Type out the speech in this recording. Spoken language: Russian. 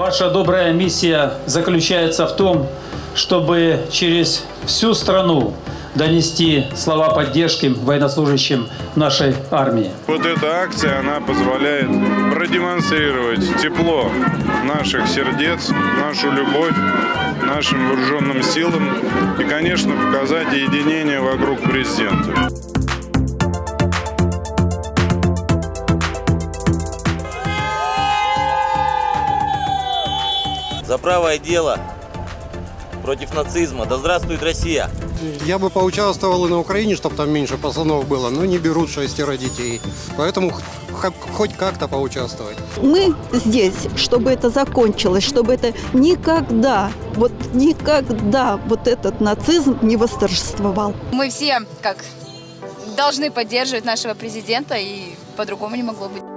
Ваша добрая миссия заключается в том, чтобы через всю страну донести слова поддержки военнослужащим нашей армии. Вот эта акция, она позволяет продемонстрировать тепло наших сердец, нашу любовь нашим вооруженным силам и, конечно, показать единение вокруг президента. За правое дело против нацизма. Да здравствует Россия! Я бы поучаствовал и на Украине, чтобы там меньше пацанов было, но не берут 6 детей. Поэтому хоть как-то поучаствовать. Мы здесь, чтобы это закончилось, чтобы это никогда вот этот нацизм не восторжествовал. Мы все должны поддерживать нашего президента, и по-другому не могло быть.